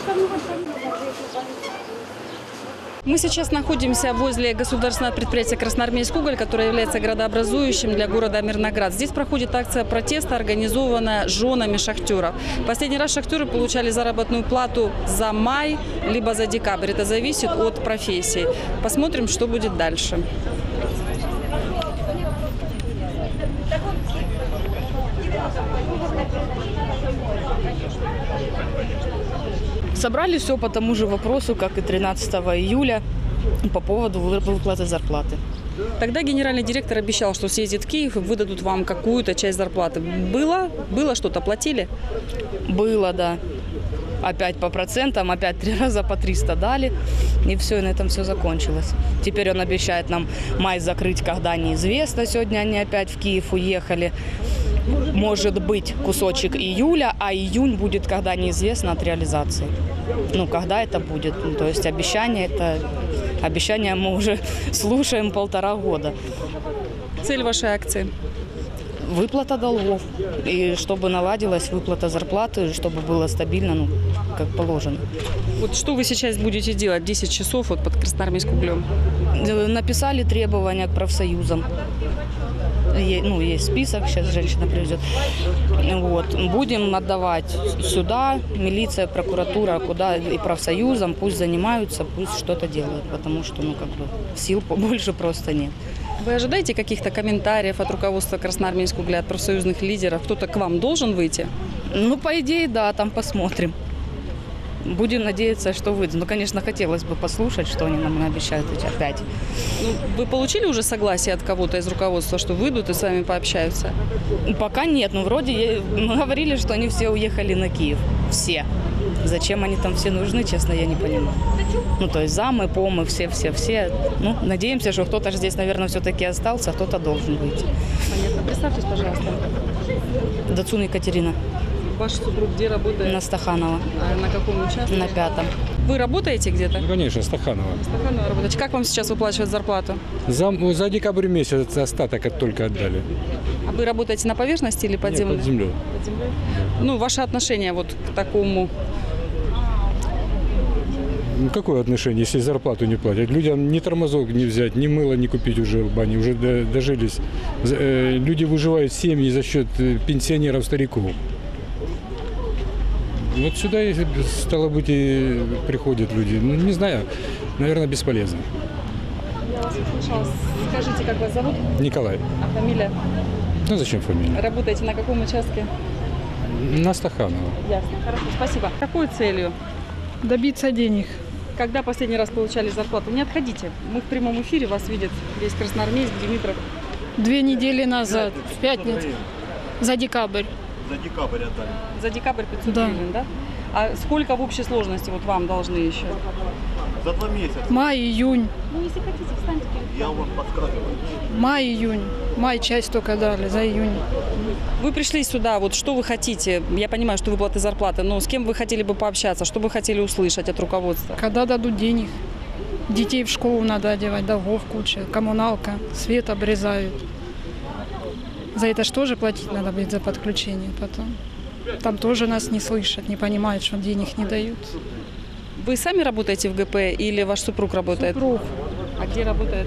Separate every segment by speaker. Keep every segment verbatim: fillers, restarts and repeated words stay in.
Speaker 1: Мы сейчас находимся возле государственного предприятия «Красноармейский уголь», которое является градообразующим для города Мирноград. Здесь проходит акция протеста, организованная женами шахтеров. Последний раз шахтеры получали заработную плату за май, либо за декабрь. Это зависит от профессии. Посмотрим, что будет дальше.
Speaker 2: Собрали все по тому же вопросу, как и тринадцатого июля, по поводу выплаты зарплаты.
Speaker 1: Тогда генеральный директор обещал, что съездит в Киев и выдадут вам какую-то часть зарплаты. Было? Было что-то? Платили?
Speaker 2: Было, да. Опять по процентам, опять три раза по триста дали. И все, и на этом все закончилось. Теперь он обещает нам май закрыть, когда неизвестно. Сегодня они опять в Киев уехали. Может быть кусочек июля, а июнь будет, когда неизвестно, от реализации. Ну, когда это будет. Ну, то есть обещание, это обещание мы уже слушаем полтора года.
Speaker 1: Цель вашей акции?
Speaker 2: Выплата долгов. И чтобы наладилась выплата зарплаты, чтобы было стабильно, ну, как положено.
Speaker 1: Вот что вы сейчас будете делать десять часов вот под Красноармейским углем?
Speaker 2: Написали требования к профсоюзам. Ну, есть список, сейчас женщина привезет. Вот. Будем отдавать сюда, милиция, прокуратура, куда и профсоюзам, пусть занимаются, пусть что-то делают, потому что, ну, как бы, сил побольше просто нет.
Speaker 1: Вы ожидаете каких-то комментариев от руководства Красноармейского угля, от профсоюзных лидеров? Кто-то к вам должен выйти?
Speaker 2: Ну, по идее, да, там посмотрим. Будем надеяться, что выйдет. Ну, конечно, хотелось бы послушать, что они нам обещают опять.
Speaker 1: Ну, вы получили уже согласие от кого-то из руководства, что выйдут и с вами пообщаются?
Speaker 2: Пока нет. Ну, вроде мы говорили, что они все уехали на Киев. Все. Зачем они там все нужны, честно, я не понимаю. Ну, то есть замы, помы, все-все-все. Ну, надеемся, что кто-то же здесь, наверное, все-таки остался, а кто-то должен выйти.
Speaker 1: Понятно. Представьтесь, пожалуйста.
Speaker 2: Дацун Екатерина.
Speaker 1: Ваш супруг где работает?
Speaker 2: На Стаханова.
Speaker 1: А на каком участке?
Speaker 2: На пятом.
Speaker 1: Вы работаете где-то?
Speaker 3: Ну, конечно, Стаханова.
Speaker 1: Стаханова работаете. Как вам сейчас выплачивают зарплату?
Speaker 3: За, за декабрь месяц остаток только отдали.
Speaker 1: А вы работаете на поверхности или под
Speaker 3: Нет,
Speaker 1: землей?
Speaker 3: под землей.
Speaker 1: Под землей? Ну, ваше отношение вот к такому?
Speaker 3: Ну, какое отношение, если зарплату не платят? Людям ни тормозок не взять, ни мыло не купить уже в бане, уже дожились. Люди выживают семьи за счет пенсионеров, стариков. Вот сюда, стало быть, и приходят люди. Ну, не знаю, наверное, бесполезно.
Speaker 1: Я вас услышала. Скажите, как вас зовут?
Speaker 3: Николай.
Speaker 1: А фамилия?
Speaker 3: Ну, зачем фамилия?
Speaker 1: Работаете на каком участке?
Speaker 3: На Стаханова.
Speaker 1: Ясно. Хорошо, спасибо. Какой целью?
Speaker 4: Добиться денег.
Speaker 1: Когда последний раз получали зарплату? Не отходите. Мы в прямом эфире, вас видит весь Красноармейск, Димитров.
Speaker 4: Две недели назад, в пятницу, за декабрь.
Speaker 5: За декабрь отдали.
Speaker 1: За декабрь пятьсот
Speaker 4: Да.
Speaker 1: гривен, да? А сколько в общей сложности вот вам должны еще?
Speaker 5: За два месяца.
Speaker 4: Май, июнь.
Speaker 1: Ну, если хотите, встаньте.
Speaker 5: Я вам подсказываю.
Speaker 4: Май, июнь. Май часть только дали, за июнь.
Speaker 1: Вы пришли сюда, вот что вы хотите? Я понимаю, что выплаты зарплаты, но с кем вы хотели бы пообщаться? Что вы хотели услышать от руководства?
Speaker 4: Когда дадут денег? Детей в школу надо одевать, долгов куча, коммуналка, свет обрезают. За это же тоже платить надо будет, за подключение потом. Там тоже нас не слышат, не понимают, что денег не дают.
Speaker 1: Вы сами работаете в ГП или ваш супруг работает?
Speaker 4: Супруг.
Speaker 1: А где работает?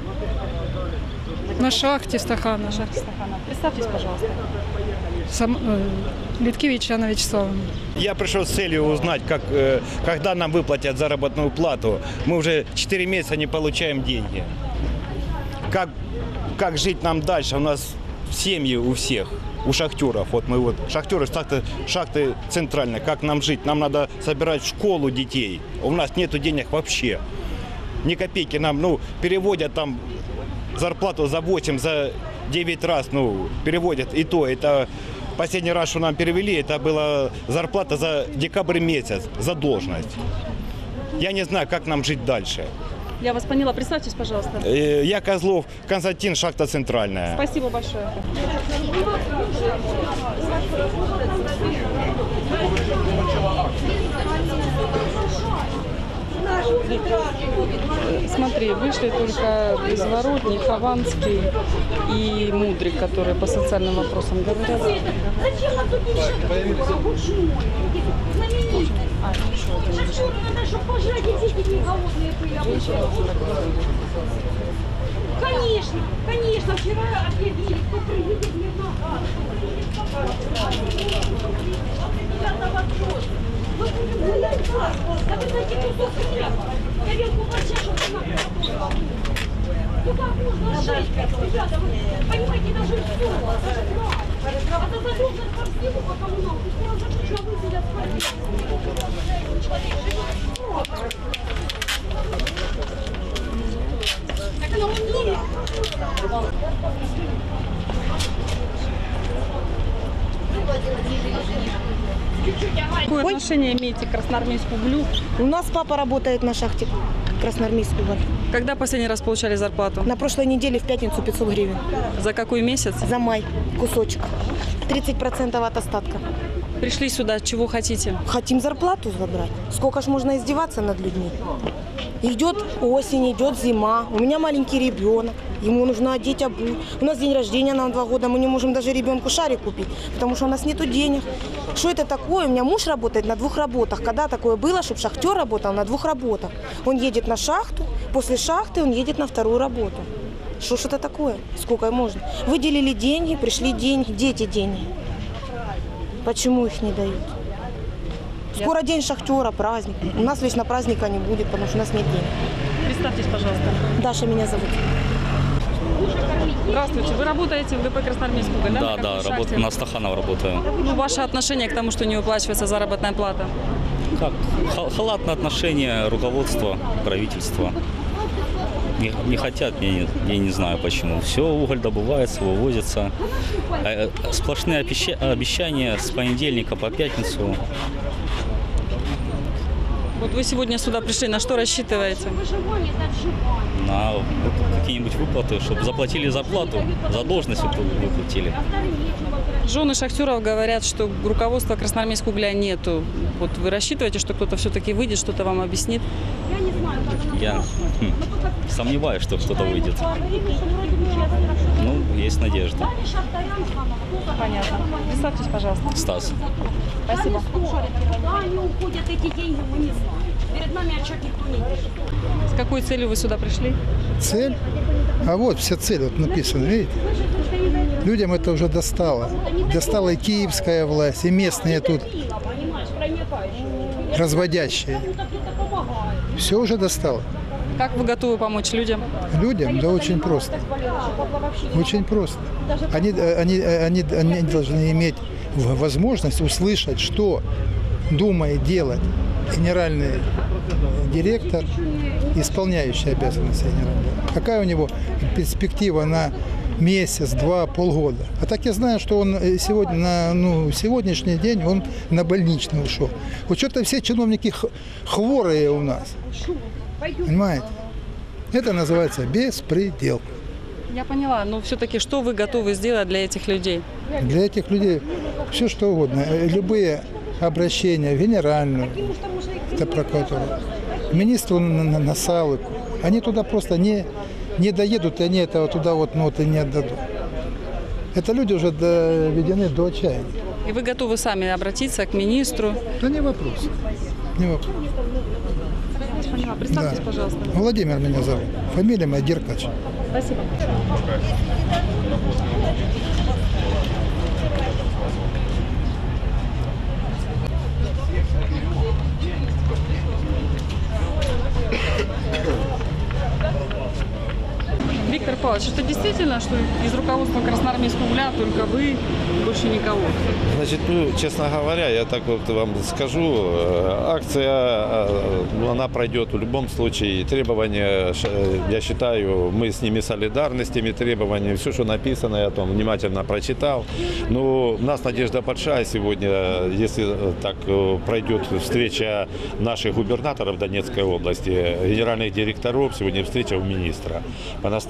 Speaker 4: На шахте Стаханова.
Speaker 1: На шахте Стаханова. Представьтесь, пожалуйста.
Speaker 4: Сам, э, Литкевич Анна Вячеславовна.
Speaker 5: Я пришел с целью узнать, как, э, когда нам выплатят заработную плату. Мы уже четыре месяца не получаем деньги. Как, как жить нам дальше? У нас семьи у всех, у шахтеров. Вот мы вот, шахтеры, шахты, шахты центральные. Как нам жить? Нам надо собирать в школу детей. У нас нету денег вообще. Ни копейки нам, ну, переводят там зарплату за восемь, за девять раз, ну, переводят. И то, это последний раз, что нам перевели, это была зарплата за декабрь месяц, за должность. Я не знаю, как нам жить дальше.
Speaker 1: Я вас поняла. Представьтесь, пожалуйста.
Speaker 5: Э, Я Козлов, Константин, шахта центральная.
Speaker 1: Спасибо большое. Смотри, вышли только Безворотний, Хованский и Мудрик, которые по социальным вопросам говорят. А, еще один.
Speaker 6: Конечно, конечно, вчера объявили, кто приедет в Мирноград, кто приедет в Капаров. Вот это вопрос. Мы будем гулять класс. Да вы знаете, кусок хлеба. Тарелку борща, чтобы она приготовила. Ну как можно жить? Ребята, вы понимаете, даже все, даже два. А то задолжен по всему, по коммуналке. Скоро закончу, а вы сидят в квартире. Человек живет. Так оно умнее.
Speaker 1: Какое отношение имеете к красноармейскому углю?
Speaker 7: У нас папа работает на шахте Красноармейский уголь.
Speaker 1: Когда последний раз получали зарплату?
Speaker 7: На прошлой неделе в пятницу пятьсот гривен.
Speaker 1: За какой месяц?
Speaker 7: За май кусочек. тридцать процентов от остатка.
Speaker 1: Пришли сюда, чего хотите?
Speaker 7: Хотим зарплату забрать. Сколько ж можно издеваться над людьми? Идет осень, идет зима. У меня маленький ребенок. Ему нужно одеть обувь. У нас день рождения на два года. Мы не можем даже ребенку шарик купить, потому что у нас нету денег. Что это такое? У меня муж работает на двух работах. Когда такое было, чтобы шахтер работал на двух работах? Он едет на шахту, после шахты он едет на вторую работу. Что ж это такое? Сколько можно? Выделили деньги, пришли деньги, дети деньги. Почему их не дают? Скоро день шахтера, праздник. У нас лично праздника не будет, потому что у нас нет денег.
Speaker 1: Представьтесь, пожалуйста.
Speaker 7: Даша меня зовут.
Speaker 1: Здравствуйте. Вы работаете в ГП «Красноармейский уголь», да?
Speaker 8: Да, да, работаю, на Стаханова работаю.
Speaker 1: Ну, ваше отношение к тому, что не выплачивается заработная плата?
Speaker 8: Как? Халатное отношение руководства, правительства. Не, не хотят, я не, я не знаю почему. Все, уголь добывается, вывозится. Сплошные обещания с понедельника по пятницу.
Speaker 1: Вот вы сегодня сюда пришли, на что рассчитываете?
Speaker 8: На какие-нибудь выплаты, чтобы заплатили зарплату, задолженность выплатили.
Speaker 1: Жены шахтеров говорят, что руководства Красноармейского угля нету. Вот вы рассчитываете, что кто-то все-таки выйдет, что-то вам объяснит?
Speaker 8: Я хм, сомневаюсь, что кто-то выйдет. Ну, есть надежда.
Speaker 1: Понятно. Представьтесь, пожалуйста.
Speaker 8: Стас.
Speaker 1: Спасибо.
Speaker 6: Куда они уходят, эти деньги, мы не знаем. Перед нами отчет никто не держит.
Speaker 1: С какой целью вы сюда пришли?
Speaker 9: Цель? А вот вся цель вот написана, видите? Людям это уже достало. Достала и киевская власть, и местные тут разводящие. Все уже достало.
Speaker 1: Как вы готовы помочь людям?
Speaker 9: Людям? Да очень просто. Очень просто. Они, они, они, они должны иметь возможность услышать, что думает делать генеральный директор, исполняющий обязанности генерального. Какая у него перспектива на месяц, два, полгода. А так я знаю, что он сегодня, на ну, сегодняшний день он на больничный ушел. Вот что-то все чиновники хворые у нас. Понимаете? Это называется беспредел.
Speaker 1: Я поняла, но все-таки что вы готовы сделать для этих людей?
Speaker 9: Для этих людей все что угодно. Любые обращения в генеральную, это прокуратуру, министру Насалыку, они туда просто не, не доедут, и они этого туда вот, ну, вот и не отдадут. Это люди уже доведены до отчаяния.
Speaker 1: И вы готовы сами обратиться к министру?
Speaker 9: Да не вопрос. Не вопрос.
Speaker 1: Поняла. Представьтесь, да. Пожалуйста.
Speaker 9: Владимир меня зовут. Фамилия моя Деркач.
Speaker 1: Спасибо. Виктор Павлович, это действительно, что из руководства Красноармейского угля только вы, больше никого?
Speaker 10: Значит, ну, честно говоря, я так вот вам скажу, акция, ну, она пройдет в любом случае. Требования, я считаю, мы с ними солидарны, с теми требованиями. Все, что написано, я там внимательно прочитал. Но у нас надежда большая сегодня, если так пройдет встреча наших губернаторов Донецкой области, генеральных директоров, сегодня встреча у министра. По настоянию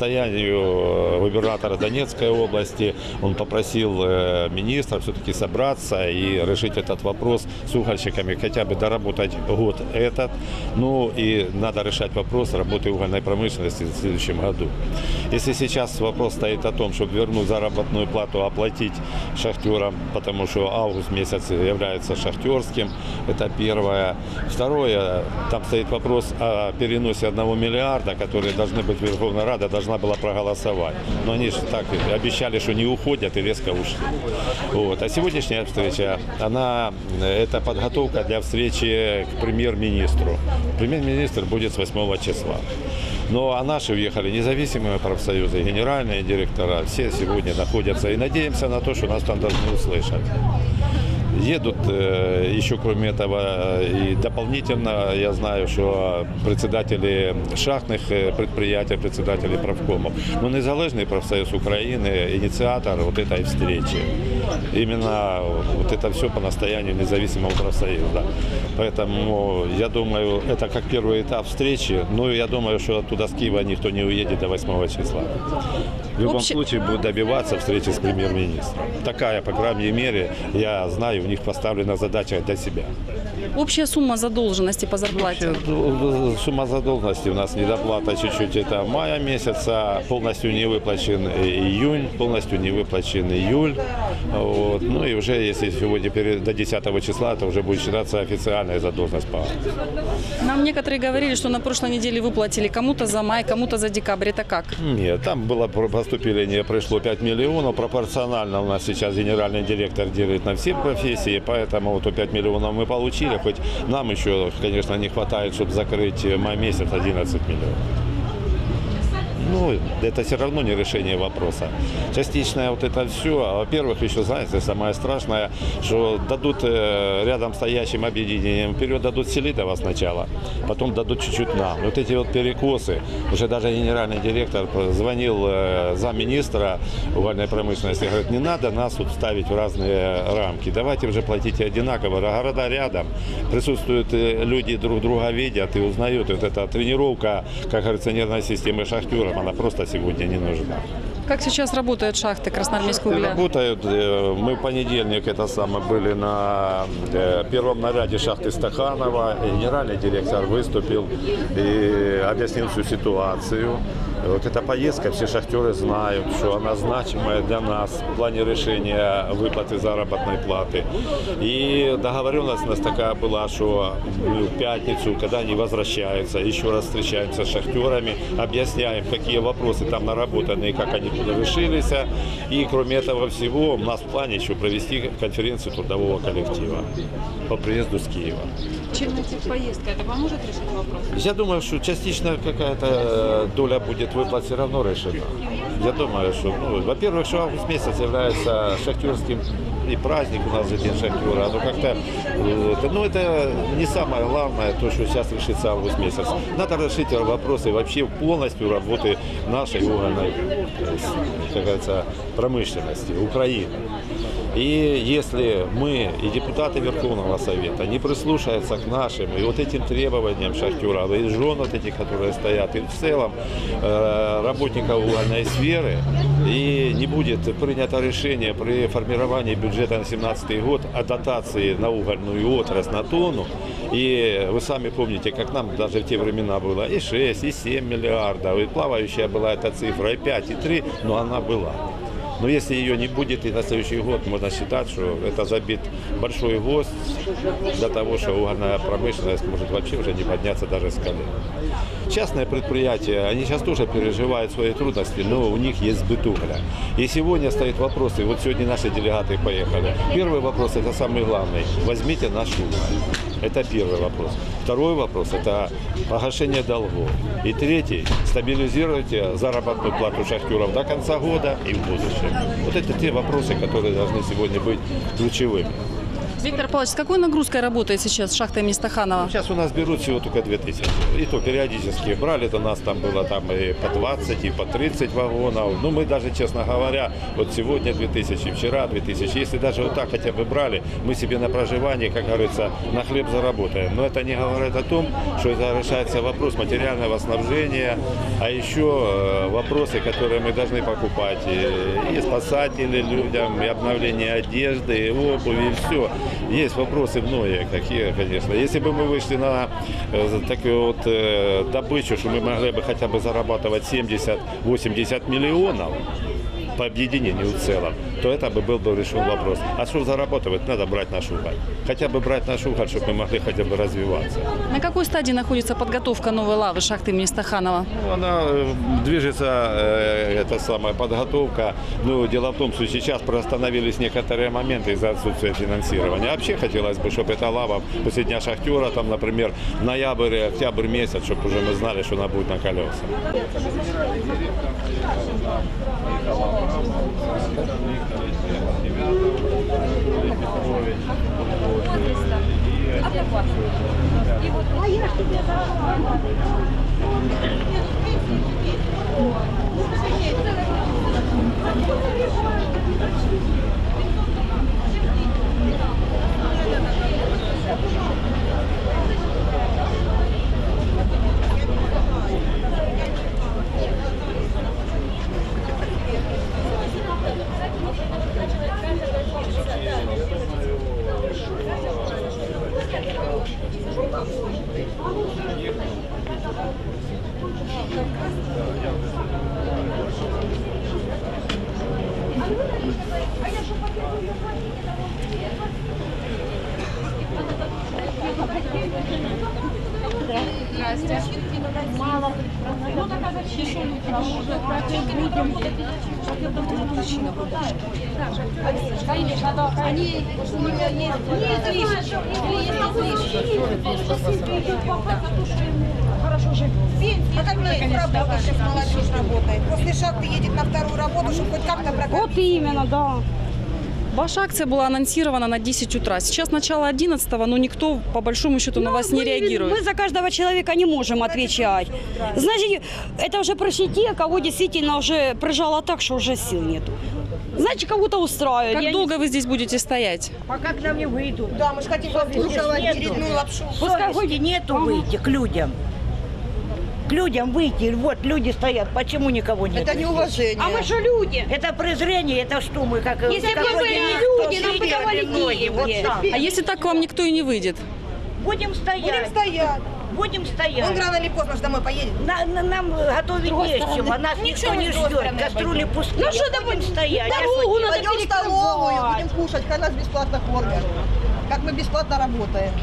Speaker 10: знаю губернатора Донецкой области, он попросил министра все-таки собраться и решить этот вопрос с угольщиками, хотя бы доработать год этот. Ну и надо решать вопрос работы угольной промышленности в следующем году. Если сейчас вопрос стоит о том, чтобы вернуть заработную плату, оплатить шахтерам, потому что август месяц является шахтерским, это первое. Второе, там стоит вопрос о переносе одного миллиарда, которые должны быть, Верховная Рада должна была проголосовать. Но они же так обещали, что не уходят, и резко ушли. Вот. А сегодняшняя встреча, она, это подготовка для встречи к премьер-министру. Премьер-министр будет с восьмого числа. Ну а наши уехали независимые профсоюзы, генеральные директора, все сегодня находятся. И надеемся на то, что нас там должны услышать. Едут э, еще, кроме этого, и дополнительно, я знаю, что председатели шахтных предприятий, председатели профкомов, но незалежный профсоюз Украины, инициатор вот этой встречи. Именно вот это все по настоянию независимого профсоюза. Поэтому, я думаю, это как первый этап встречи. Ну, я думаю, что оттуда с Киева никто не уедет до восьмого числа. В любом
Speaker 1: Общий...
Speaker 10: случае будут добиваться встречи с премьер-министром. Такая, по крайней мере, я знаю, у них поставлена задача для себя.
Speaker 1: Общая сумма задолженности по зарплате?
Speaker 10: Вообще, сумма задолженности у нас недоплата чуть-чуть, это мая месяца, полностью не выплачен июнь, полностью не выплачен июль. Вот. Ну и уже, если сегодня до десятого числа, то уже будет считаться официальная задолженность по акции.
Speaker 1: Нам некоторые говорили, что на прошлой неделе выплатили кому-то за май, кому-то за декабрь. Это как?
Speaker 10: Нет, там было поступление, пришло пять миллионов. Пропорционально у нас сейчас генеральный директор делит на все профессии, поэтому вот пять миллионов мы получили. Хоть нам еще, конечно, не хватает, чтобы закрыть май месяц одиннадцать миллионов. Ну, это все равно не решение вопроса. Частичное вот это все, во-первых, еще, знаете, самое страшное, что дадут рядом стоящим объединениям, вперед дадут Селидова сначала, потом дадут чуть-чуть нам. Вот эти вот перекосы, уже даже генеральный директор звонил замминистра угольной промышленности, говорит, не надо нас вот ставить в разные рамки, давайте уже платите одинаково, города рядом, присутствуют люди, друг друга видят и узнают. Вот эта тренировка, как говорится, нервной системы шахтеров, она просто сегодня не нужна.
Speaker 1: Как сейчас работают шахты Красноармейского угля?
Speaker 10: Работают. Мы в понедельник это самое были на первом наряде шахты Стаханова. Генеральный директор выступил и объяснил всю ситуацию. Вот эта поездка, все шахтеры знают, что она значимая для нас в плане решения выплаты заработной платы. И договоренность у нас такая была, что в пятницу, когда они возвращаются, еще раз встречаемся с шахтерами, объясняем, какие вопросы там наработаны и как они решились. И кроме этого всего, у нас в плане еще провести конференцию трудового коллектива по приезду с Киева.
Speaker 1: Чем эта поездка? Это поможет решить вопрос?
Speaker 10: Я думаю, что частично какая-то доля будет выплат все равно решена. Я думаю, что, ну, во-первых, что август месяц является шахтерским и праздник у нас за День шахтера. Но как-то, ну, это не самое главное, то, что сейчас решится август месяц. Надо решить вопросы вообще полностью работы нашей угольной, как говорится, промышленности, Украины. И если мы и депутаты Верховного Совета не прислушаются к нашим и вот этим требованиям шахтеров, и жен вот этих, которые стоят, и в целом э, работников угольной сферы, и не будет принято решение при формировании бюджета на две тысячи семнадцатый год о дотации на угольную отрасль на тонну, и вы сами помните, как нам даже в те времена было и шесть, и семь миллиардов, и плавающая была эта цифра, и пять, и три, но она была. Но если ее не будет и на следующий год, можно считать, что это забит большой гвоздь для того, что угольная промышленность может вообще уже не подняться даже с колен. Частные предприятия, они сейчас тоже переживают свои трудности, но у них есть сбыт угля. И сегодня стоит вопрос, и вот сегодня наши делегаты поехали. Первый вопрос, это самый главный, возьмите наш уголь. Это первый вопрос. Второй вопрос – это погашение долгов. И третий – стабилизируйте заработную плату шахтеров до конца года и в будущем. Вот это те вопросы, которые должны сегодня быть ключевыми.
Speaker 1: Виктор Павлович, с какой нагрузкой работает сейчас шахта имени Стаханова?
Speaker 10: Сейчас у нас берут всего только две тысячи. И то периодически брали, то нас там было там и по двадцать, и по тридцать вагонов. Ну, мы даже, честно говоря, вот сегодня две тысячи, вчера две тысячи. Если даже вот так хотя бы брали, мы себе на проживание, как говорится, на хлеб заработаем. Но это не говорит о том, что это решается вопрос материального снабжения, а еще вопросы, которые мы должны покупать. И, и спасатели людям, и обновление одежды, и обуви, и все. Есть вопросы многие, какие, конечно. Если бы мы вышли на э, такую вот э, добычу, что мы могли бы хотя бы зарабатывать семьдесят-восемьдесят миллионов по объединению в целом, то это бы был бы решен вопрос. А что зарабатывать, надо брать наш уголь. Хотя бы брать наш уголь, чтобы мы могли хотя бы развиваться.
Speaker 1: На какой стадии находится подготовка новой лавы шахты имени Стаханова?
Speaker 10: Ну, она э, движется, э, эта самая подготовка. Ну, дело в том, что сейчас приостановились некоторые моменты из-за отсутствия финансирования. А вообще хотелось бы, чтобы эта лава после Дня шахтера, там, например, ноябрь, октябрь месяц, чтобы уже мы знали, что она будет на колесах.
Speaker 6: Мало. Ну так а зачем? Они хорошо живут.
Speaker 7: А как мне работа, сейчас молодежь работает? После шахты едет на вторую работу, чтобы хоть как-то прокормить.
Speaker 6: Вот именно, да.
Speaker 1: Ваша акция была анонсирована на десять утра. Сейчас начало одиннадцатого, но никто, по большому счету, на вас не
Speaker 6: мы,
Speaker 1: реагирует.
Speaker 6: Мы за каждого человека не можем отвечать. Значит, это уже прошли те, кого действительно уже прижало так, что уже сил нету. Значит, кого-то устраивает.
Speaker 1: Как
Speaker 6: Я
Speaker 1: долго
Speaker 6: не...
Speaker 1: вы здесь будете стоять?
Speaker 11: Пока к нам не выйдут.
Speaker 7: Да, мы же хотим руководить очередную лапшу.
Speaker 11: Совести нету выйти к людям. К людям выйти, вот люди стоят, почему никого нет?
Speaker 7: Это неуважение.
Speaker 6: А мы же люди.
Speaker 11: Это презрение, это что мы как...
Speaker 6: Если бы мы были люди, нам бы давали деньги.
Speaker 11: Вот так.
Speaker 1: А если так к вам никто и не выйдет?
Speaker 11: Будем стоять.
Speaker 7: Будем стоять.
Speaker 11: Будем стоять.
Speaker 7: Он рано или поздно же домой поедет.
Speaker 11: На, на, нам готовить не с чем, а нас никто не ждет. Кастрюли пустые.
Speaker 6: Ну что да
Speaker 11: будем стоять.
Speaker 6: Дорогу надо
Speaker 7: Пойдем в столовую,
Speaker 6: перекрывать.
Speaker 7: будем кушать, как нас бесплатно кормят. Как мы бесплатно работаем.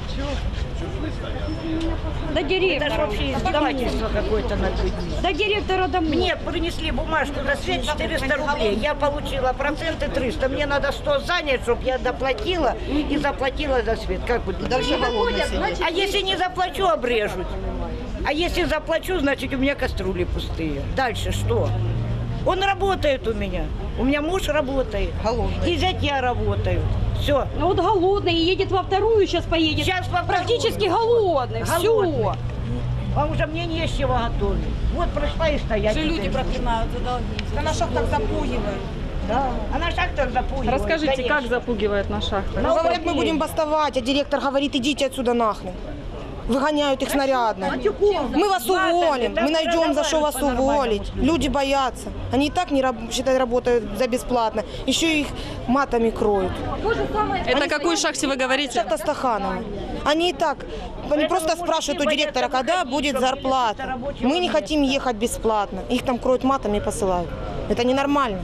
Speaker 6: До
Speaker 11: Это же
Speaker 6: директора.
Speaker 11: вообще издевательство какое-то над людьми.
Speaker 6: До директора домой.
Speaker 11: Мне принесли бумажку на свет четыреста рублей. Я получила проценты триста. Мне надо сто занять, чтобы я доплатила и заплатила за свет. Как будет?
Speaker 7: Дальше голодные сидят.
Speaker 11: А если не заплачу, обрежут. А если заплачу, значит у меня кастрюли пустые. Дальше что? Он работает у меня. У меня муж работает.
Speaker 7: Голодный.
Speaker 11: И зять я работаю. Все.
Speaker 6: Ну вот голодный, едет во вторую, сейчас поедет.
Speaker 11: Сейчас во вторую.
Speaker 6: Практически голодный.
Speaker 11: Голодный.
Speaker 6: Все.
Speaker 11: А уже мне не с чего готовить. Вот пришла и стоять.
Speaker 1: люди проклинают за долги.
Speaker 7: Да на шахтах запугивают.
Speaker 11: Да. А на шахтах запугивают.
Speaker 1: Расскажите,
Speaker 11: конечно.
Speaker 1: как запугивает на шахтах?
Speaker 7: Ну, говорят, мы будем бастовать, а директор говорит, идите отсюда нахрен. Выгоняют их снарядно. Мы вас уволим, мы найдем, за что вас уволить. Люди боятся. Они и так, не раб- считай, работают за бесплатно. Еще их матами кроют.
Speaker 1: Это о какой шахте вы говорите?
Speaker 7: Шахта Стаханова. Они и так, они просто спрашивают у директора, когда будет зарплата. Мы не хотим ехать бесплатно. Их там кроют матами и посылают. Это ненормально.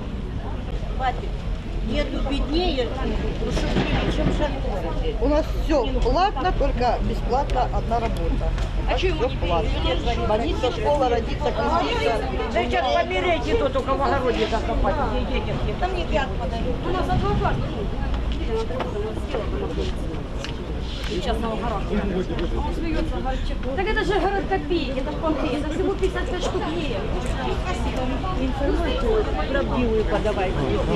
Speaker 11: Нету беднее, чем шахтеры.
Speaker 7: У нас все платно, только бесплатно одна работа.
Speaker 11: А чего не платно?
Speaker 7: Больница, школа, родиться, креститься.
Speaker 11: Да сейчас померяйте тут, у кого в огороде закопать, где детям нет.
Speaker 7: Там не пят подают.
Speaker 6: У нас адвокат. частного характера. Он смеется, говорит, так это же город копеек, это в Панте, это всего пятьдесят пять штук евро.
Speaker 11: Информацию правдивую подавайте,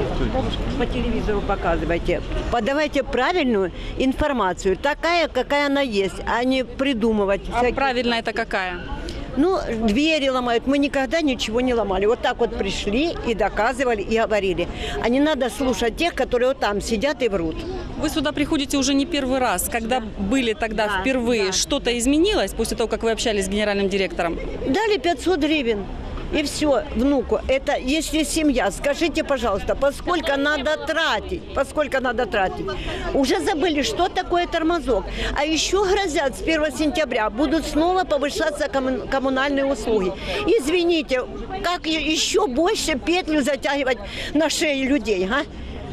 Speaker 11: по телевизору показывайте. Подавайте правильную информацию, такая, какая она есть, а не придумывать.
Speaker 1: А
Speaker 11: всякие...
Speaker 1: правильно это какая?
Speaker 11: Ну, двери ломают. Мы никогда ничего не ломали. Вот так вот пришли и доказывали, и говорили. А не надо слушать тех, которые вот там сидят и врут.
Speaker 1: Вы сюда приходите уже не первый раз. Когда были тогда
Speaker 11: Да,
Speaker 1: впервые,
Speaker 11: да.
Speaker 1: что-то изменилось после того, как вы общались с генеральным директором?
Speaker 11: Дали пятьсот гривен. И все, внуку. Это если семья, скажите, пожалуйста, поскольку надо тратить, поскольку надо тратить. Уже забыли, что такое тормозок. А еще грозят с первого сентября будут снова повышаться комму- коммунальные услуги. Извините, как еще больше петлю затягивать на шеи людей, а?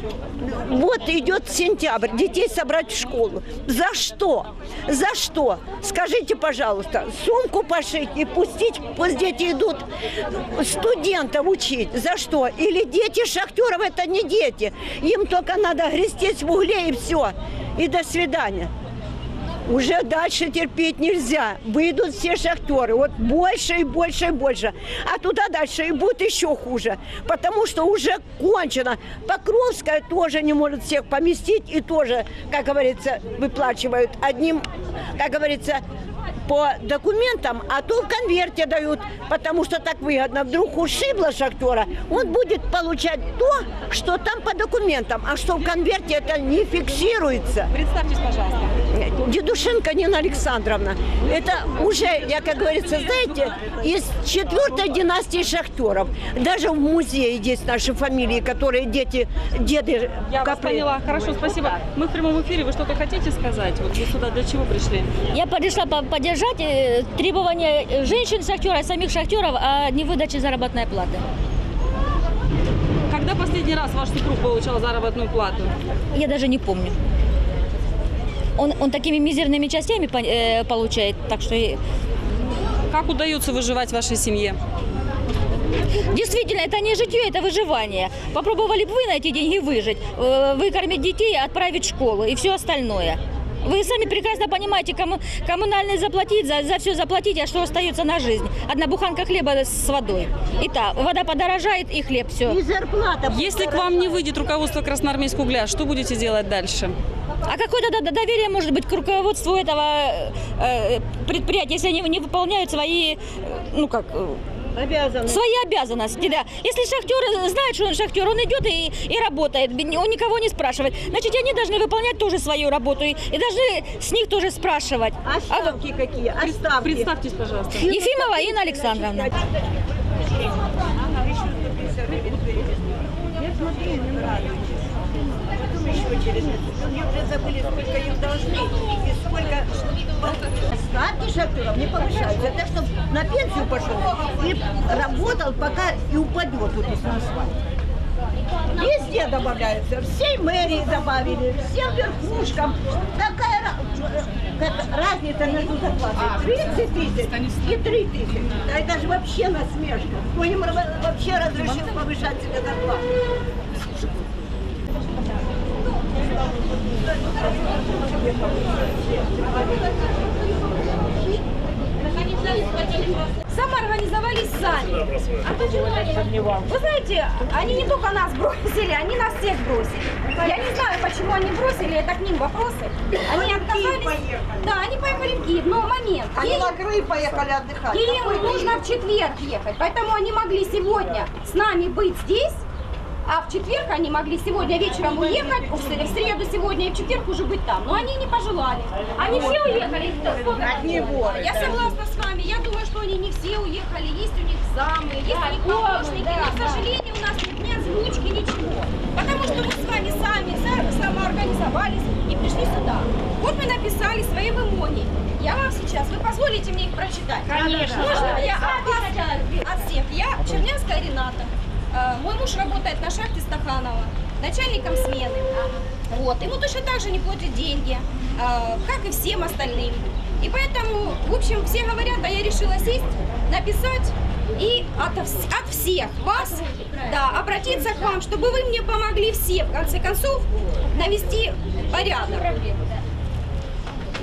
Speaker 11: Вот идет сентябрь, детей собрать в школу. За что? За что? Скажите, пожалуйста, сумку пошить и пустить, пусть дети идут студентов учить. За что? Или дети шахтеров — это не дети. Им только надо грестись в угле и все. И до свидания. Уже дальше терпеть нельзя. Выйдут все шахтеры. Вот больше и больше и больше. А туда дальше и будет еще хуже. Потому что уже кончено. Покровская тоже не может всех поместить. И тоже, как говорится, выплачивают одним, как говорится, по документам, а то в конверте дают, потому что так выгодно. Вдруг ушибло шахтера, он будет получать то, что там по документам, а что в конверте это не фиксируется.
Speaker 1: Представьтесь, пожалуйста.
Speaker 11: Дедушенко Нина Александровна. Это уже, я, как говорится, знаете, из четвертой династии шахтеров. Даже в музее есть наши фамилии, которые дети, деды.
Speaker 1: Я вас поняла. Хорошо, спасибо. Мы в прямом эфире. Вы что-то хотите сказать? Вот вы сюда для чего пришли?
Speaker 12: Я пришла поддержать требования женщин-шахтеров, самих шахтеров о невыдаче заработной платы.
Speaker 1: Когда последний раз ваш супруг получал заработную плату?
Speaker 12: Я даже не помню. Он, он такими мизерными частями э, получает, так что...
Speaker 1: Как удается выживать вашей семье?
Speaker 12: Действительно, это не житье, это выживание. Попробовали бы вы на эти деньги выжить, э, выкормить детей, отправить в школу и все остальное. Вы сами прекрасно понимаете, кому, коммунальные заплатить, за, за все заплатить, а что остается на жизнь? Одна буханка хлеба с водой. И так, вода подорожает, и хлеб, все.
Speaker 11: И зарплата.
Speaker 1: Если к вам не выйдет руководство Красноармейского угля, что будете делать дальше?
Speaker 12: А какое-то доверие может быть к руководству этого э, предприятия, если они не выполняют свои, ну как...
Speaker 11: Обязанности.
Speaker 12: Свои обязанности, да. Если шахтер знает, что он шахтер, он идет и, и работает, он никого не спрашивает. Значит, они должны выполнять тоже свою работу и, и должны с них тоже спрашивать.
Speaker 11: А ставки а, какие? А ставки?
Speaker 1: Представьтесь, пожалуйста.
Speaker 12: Ефимова Инна Александровна.
Speaker 11: Я смотрю, мне нравится. Еще через это. Мне уже забыли, сколько их должны. И сколько... Ставки шахтеров не повышаются. Это чтобы на пенсию пошел и работал, пока и упадет вот здесь на асфальт. Везде добавляется. Всей мэрии добавили, всем верхушкам. Такая как разница между зарплатой. тридцать тысяч и три тысячи. Это же вообще насмешка. Кто им вообще разрешил повышать себе зарплату?
Speaker 6: Самоорганизовались сами. А почему они? Вы знаете, они не только нас бросили, они нас всех бросили. Я не знаю, почему они бросили, это к ним вопросы. Они отказались. Да, они поехали в Киев, но момент.
Speaker 11: Они на Крым поехали отдыхать.
Speaker 6: Им нужно в четверг ехать, поэтому они могли сегодня с нами быть здесь. А в четверг они могли сегодня вечером уехать, в среду сегодня и в четверг уже быть там. Но они не пожелали. Они все уехали. Я согласна с вами. Я думаю, что они не все уехали. Есть у них замы, есть у них помощники. Но, к сожалению, у нас нет ни озвучки, ничего. Потому что мы с вами сами самоорганизовались и пришли сюда. Вот мы написали свои вымоги. Я вам сейчас, вы позволите мне их прочитать? Конечно. Можно? Я от, от всех. Я Чернявская Рената. Мой муж работает на шахте Стаханова, начальником смены. Вот. Ему точно так же не платят деньги, как и всем остальным. И поэтому, в общем, все говорят, а я решила сесть, написать и от, от всех вас, да, обратиться к вам, чтобы вы мне помогли все, в конце концов, навести порядок.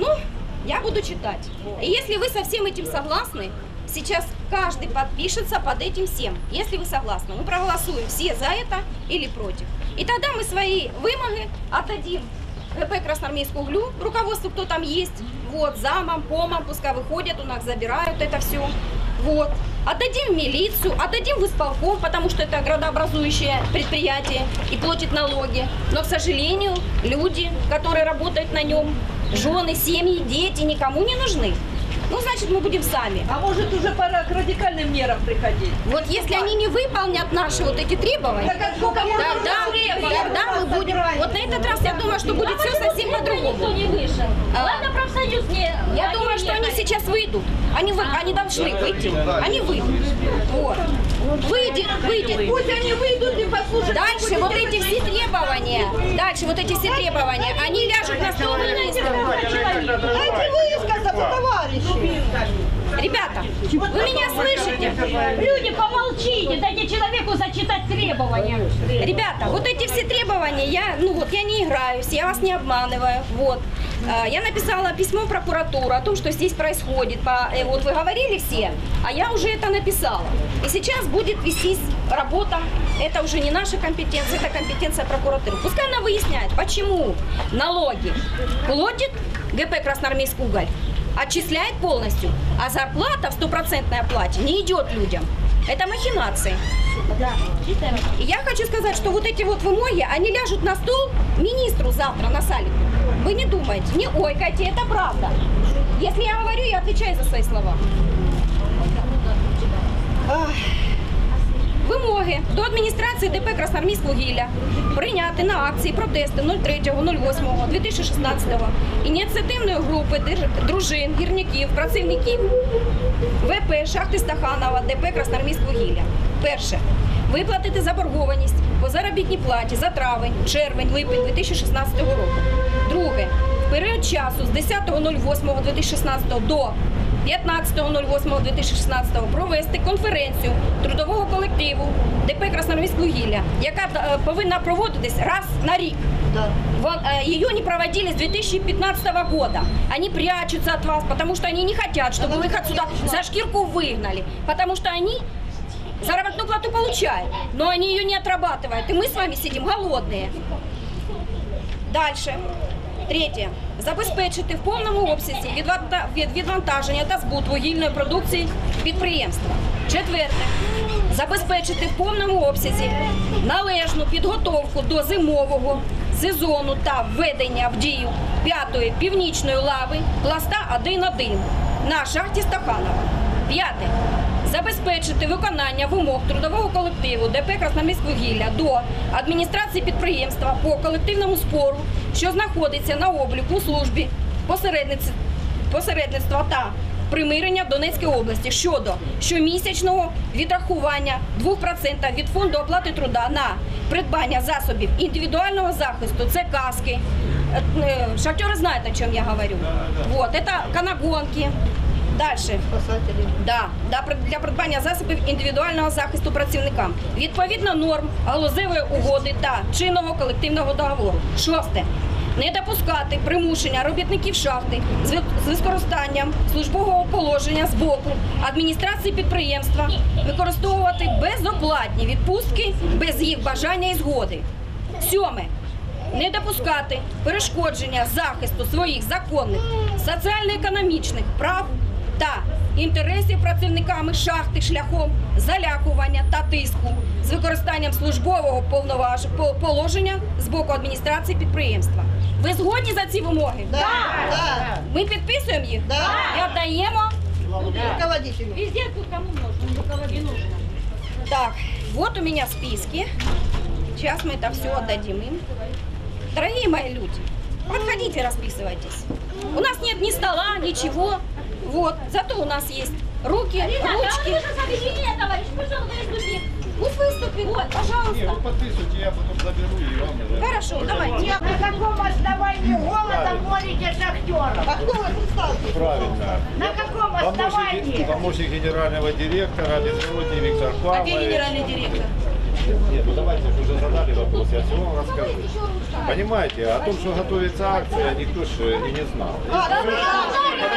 Speaker 13: Я буду читать. И если вы со всем этим согласны, сейчас каждый подпишется под этим всем. Если вы согласны, мы проголосуем все за это или против. И тогда мы свои вымоги отдадим ГП Красноармейскую углю, руководству, кто там есть, вот, замам, помам, пускай выходят, у нас забирают это все. Вот. Отдадим в милицию, отдадим в исполком, потому что это градообразующее предприятие и платит налоги. Но, к сожалению, люди, которые работают на нем, жены, семьи, дети, никому не нужны. Ну, значит, мы будем сами.
Speaker 6: А может, уже пора к радикальным мерам приходить?
Speaker 13: Вот если они не выполнят наши вот эти требования,
Speaker 6: Так, а сколько
Speaker 13: тогда,
Speaker 6: можно
Speaker 13: тогда мы будем... Вот на этот раз я думаю, что будет все совсем по-другому.
Speaker 12: Никто не вышел.
Speaker 13: А,
Speaker 12: Ладно, профсоюз не...
Speaker 13: Я думаю, что они сейчас выйдут. Они, вы, они должны выйти. Они выйдут. Вот. Выйдет, выйдет.
Speaker 6: Пусть они выйдут и послушают.
Speaker 13: Дальше вот эти все требования, дальше вот эти все требования, они ляжут на стол министру.
Speaker 6: Дайте высказаться, товарищи.
Speaker 13: Ребята, вы меня слышите?
Speaker 12: Люди, помолчите, дайте человеку зачитать требования.
Speaker 13: Ребята, вот эти все требования, я, ну вот, я не играюсь, я вас не обманываю, вот. Я написала письмо в прокуратуру о том, что здесь происходит. По, вот вы говорили все, а я уже это написала. И сейчас будет вестись работа. Это уже не наша компетенция, это компетенция прокуратуры. Пускай она выясняет, почему налоги платит ГП Красноармейский уголь, отчисляет полностью, а зарплата в стопроцентной оплате не идет людям. Это махинации. И я хочу сказать, что вот эти вот вымоги, они ляжут на стол министру завтра на Салику. Вы не думайте, не ойкайте, это правда. Если я говорю, я отвечаю за свои слова. Ах. Вимоги до адміністрації ДП Красноармійського вугілля прийняти на акції протести третього восьмого дві тисячі шістнадцятого ініціативної групи дружин, гірників, працівників ВП шахти Стаханова ДП Красноармійського вугілля. Перше. Виплатити заборгованість по заробітній платі за травень, червень, липень дві тисячі шістнадцятого року. Друге. В період часу з десятого восьмого дві тисячі шістнадцятого до п'ятнадцятого восьмого дві тисячі шістнадцятого провести конференцію трудового колективу ДП Красноармійського вугілля, яка повинна проводитись раз на рік. Да. Ее не проводили с две тысячи пятнадцатого года. Они прячутся от вас, потому что они не хотят, чтобы вы их отсюда за шкирку выгнали. Потому что они заработную плату получают, но они ее не отрабатывают. И мы с вами сидим голодные. Дальше. Третє. Забезпечити в повному обсязі відвантаження та збут вугільної продукції підприємства. Четверте. Забезпечити в повному обсязі належну підготовку до зимового сезону та введення в дію п'ятої північної лави пласта один один на шахті Стаханова. П'яте. Забезпечити виконання вимог трудового колективу ДП Красноармійського вугілля до адміністрації підприємства по колективному спору, що знаходиться на обліку у службі посередництва та примирення в Донецькій області щодо щомісячного відрахування двох відсотків від фонду оплати труда на придбання засобів індивідуального захисту, це каски. Шахтери знають, о чому я говорю. Вот, это канагонки. Далі. Да, для придбання засобів індивідуального захисту працівникам. Відповідно норм галузевої угоди та чинного колективного договору. Шосте. Не допускати примушення робітників шахти з використанням службового положення з боку адміністрації підприємства використовувати безоплатні відпустки без їх бажання і згоди. Сьоме. Не допускати перешкодження захисту своїх законних соціально-економічних прав та інтересів працівниками шахти шляхом залякування та тиску з використанням службового положення з боку адміністрації підприємства. Ви згодні за ці вимоги?
Speaker 6: Да. Да.
Speaker 13: Ми підписуємо їх?
Speaker 6: Да.
Speaker 13: І віддаємо?
Speaker 6: Руководителю.
Speaker 12: Везде тут кому нужно, руководителю нужно.
Speaker 13: Так, вот у меня списки. Сейчас мы это все отдадим им. Дорогие мои люди, подходите, расписывайтесь. У нас нет ни стола, ничего. Вот, зато у нас есть руки,
Speaker 12: Ребята,
Speaker 13: ручки.
Speaker 12: а вы же объединение, товарищ, пусть он выступит.
Speaker 13: Пусть выступит, вот, пожалуйста.
Speaker 10: Не, вы подписывайте, я потом заберу и вам.
Speaker 13: Хорошо, давайте.
Speaker 6: На каком основании голодом борете шахтеров? А кто вы представьте?
Speaker 10: Правильно.
Speaker 6: На каком основании?
Speaker 10: Помощник, помощник генерального директора, Безродный Виктор Павлович.
Speaker 13: А где генеральный директор?
Speaker 10: Нет, ну давайте же уже задали вопрос, я все вам расскажу. Понимаете, о том, что готовится акция, никто же и не знал.
Speaker 6: А, да, да, да,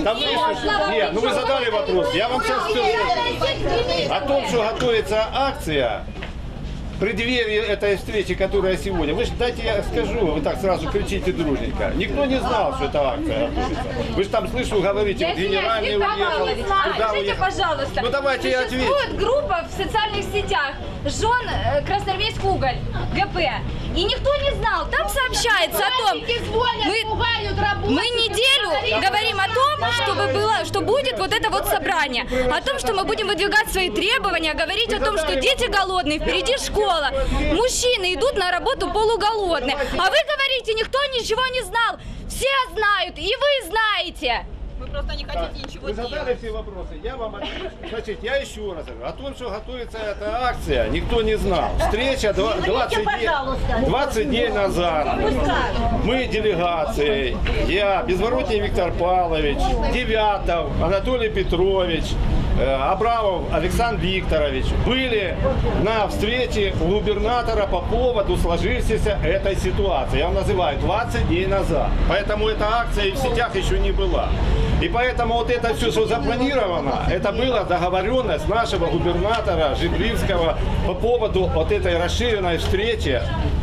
Speaker 10: Да вы, нет, ну вы задали вопрос, я вам сейчас скажу. О том, что готовится акция, в преддверии этой встречи, которая сегодня. Вы же дайте я скажу, вы так сразу кричите дружненько. Никто не знал, что эта акция готовится. Вы же там, слышу, говорите, вот генеральный уехал. Куда
Speaker 14: Скажите, пожалуйста,
Speaker 10: ну давайте я отвечу.
Speaker 14: Существует группа в социальных сетях «Жен Красноармейск уголь», ГП. И никто не знал. Там сообщается о том, мы, мы неделю говорим о том, чтобы было, что будет вот это вот собрание. О том, что мы будем выдвигать свои требования, говорить о том, что дети голодные, впереди школа. Мужчины идут на работу полуголодные. А вы говорите, никто ничего не знал. Все знают, и вы знаете.
Speaker 6: Вы просто не хотите ничего
Speaker 10: Вы
Speaker 6: делать.
Speaker 10: задали все вопросы, я вам отвечу. Значит, я еще раз говорю, о том, что готовится эта акция, никто не знал. Встреча двадцать дней назад. Мы делегацией, я, Безворотний Виктор Павлович, Девятов, Анатолий Петрович, Абрамов Александр Викторович были на встрече у губернатора по поводу сложившейся этой ситуации. Я вам называю двадцать дней назад. Поэтому эта акция и в сетях еще не была. И поэтому вот это все, что запланировано, это была договоренность нашего губернатора Жебривского по поводу вот этой расширенной встречи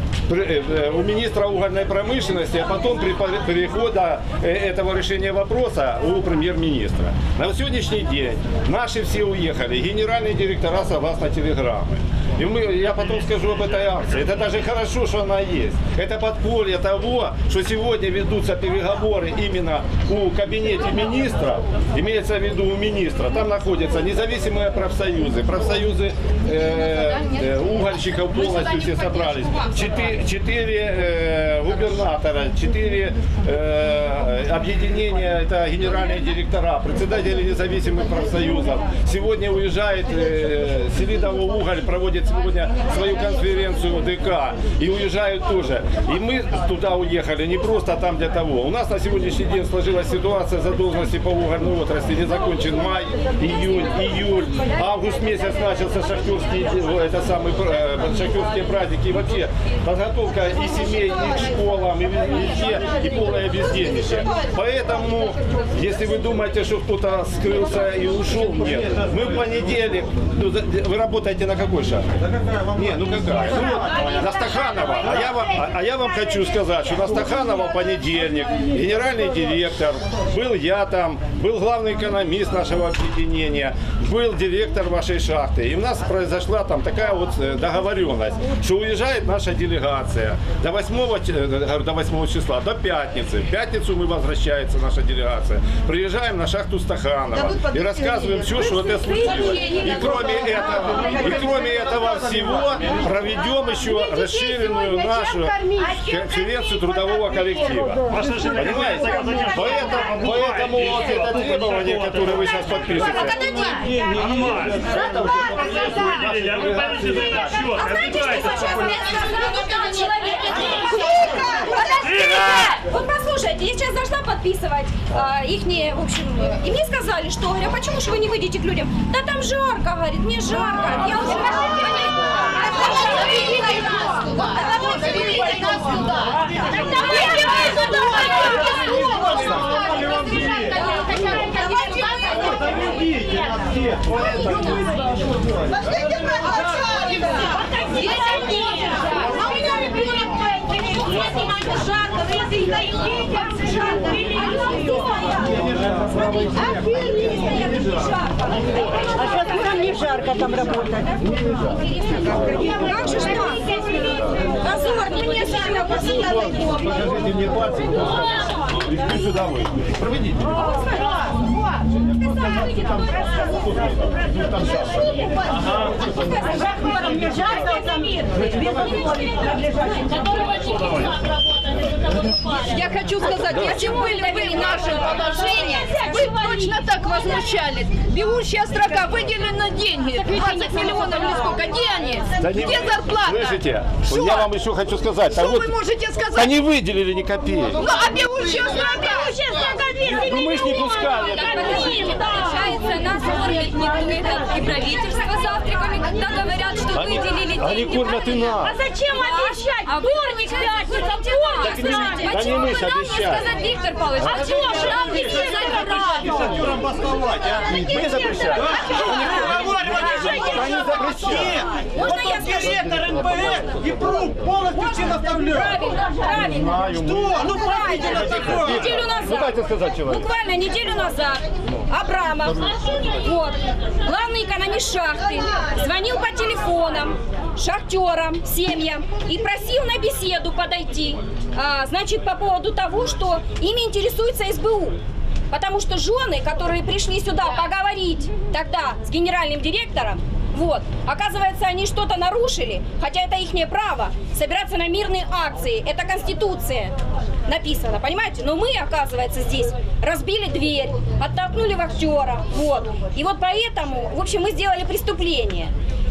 Speaker 10: у министра угольной промышленности, а потом при переходе этого решения вопроса у премьер-министра. На сегодняшний день наши все уехали, генеральные директора согласно телеграммы. И мы, я потом скажу об этой акции. Это даже хорошо, что она есть. Это подполье того, что сегодня ведутся переговоры именно у кабинета министра, имеется в виду у министра. Там находятся независимые профсоюзы, профсоюзы э, э, угольщиков полностью все собрались. Четыре, четыре э, губернатора, четыре э, объединения, это генеральные директора, председатели независимых профсоюзов. Сегодня уезжает э, Селидово уголь, проводит сегодня свою конференцию в ДК и уезжают тоже. И мы туда уехали не просто там для того. У нас на сегодняшний день сложилась ситуация задолженности по угольной отрасли. Не закончен май, июнь, июль, август месяц начался шахтерский, это самый, шахтерские праздники. И вообще подготовка и семей, и к школам, и везде, и полное бездельничье. Поэтому, если вы думаете, что кто-то скрылся и ушел, нет. Мы в понедельник, вы работаете на какой шаг? Не, ну какая? Ну вот, на Стаханова. А я, вам, а, а я вам хочу сказать, что на Стаханова в понедельник генеральный директор, был я там, был главный экономист нашего объединения, был директор вашей шахты. И у нас произошла там такая вот договоренность, что уезжает наша делегация до восьмого, до восьмого числа, до пятницы. В пятницу мы возвращается наша делегация. Приезжаем на шахту Стаханова и рассказываем все, что это случилось. И кроме этого, и кроме этого всего проведем еще расширенную нашу конференцию трудового коллектива. Понимаете? Поэтому, поэтому вот это требование, которое вы сейчас подписываете.
Speaker 13: Вот послушайте, я сейчас должна подписывать а, ихние, в общем, и мне сказали, что, говорю, а почему же вы не выйдете к людям? Да там жарко, говорит, мне жарко. Я уже...
Speaker 11: А сейчас нам не жарко там работать.
Speaker 13: Как же что? Дозорник, мне жарко,
Speaker 10: Покажите мне пальцы, и сюда вы. Проведите.
Speaker 15: Я хочу сказать, если были вы в нашем положении, вы точно так возмущались. Бегущая строка, выделены деньги, двадцать миллионов или сколько, где они?
Speaker 10: Да
Speaker 15: Где
Speaker 10: не,
Speaker 15: зарплата?
Speaker 10: Слышите?
Speaker 15: Что?
Speaker 10: Я вам еще хочу сказать.
Speaker 15: Что
Speaker 10: а вот,
Speaker 15: вы можете сказать?
Speaker 10: Они выделили ни копейки.
Speaker 15: Ну, а бегущая строка?
Speaker 10: Ну мы ж не пускали.
Speaker 12: Получается, нас кормят не только и правительство завтраками, когда говорят, что выделили
Speaker 16: Они кормят и нас.
Speaker 6: А зачем обещать?
Speaker 14: А вторник, пятница, вторник.
Speaker 16: Да не мы ж
Speaker 14: Почему вы нам не
Speaker 16: обещали.
Speaker 14: сказать, Виктор Павлович?
Speaker 6: А чего же
Speaker 14: нам не сказать правду?
Speaker 16: Шахтерам бастовать, а? Мы запрещаем. Они запрещают.
Speaker 14: Можно я скажу?
Speaker 17: Директор эн пэ эс и ПРУ полностью всем оставляют.
Speaker 14: Правильно, правильно.
Speaker 17: Что? Ну посмотрите на такое.
Speaker 13: Неделю
Speaker 16: Ну
Speaker 13: назад,
Speaker 16: дайте сказать человеку.
Speaker 13: буквально неделю назад, Абрамов, вот, главный экономист шахты, звонил по телефонам шахтерам, семьям и просил на беседу подойти, а, значит, по поводу того, что ими интересуется эс бэ у. Потому что жены, которые пришли сюда поговорить тогда с генеральным директором, вот, оказывается, они что-то нарушили, хотя это ихнее право, собираться на мирные акции, это Конституция написано, понимаете? Но мы, оказывается, здесь разбили дверь, оттолкнули вахтера, вот. И вот поэтому, в общем, мы сделали преступление.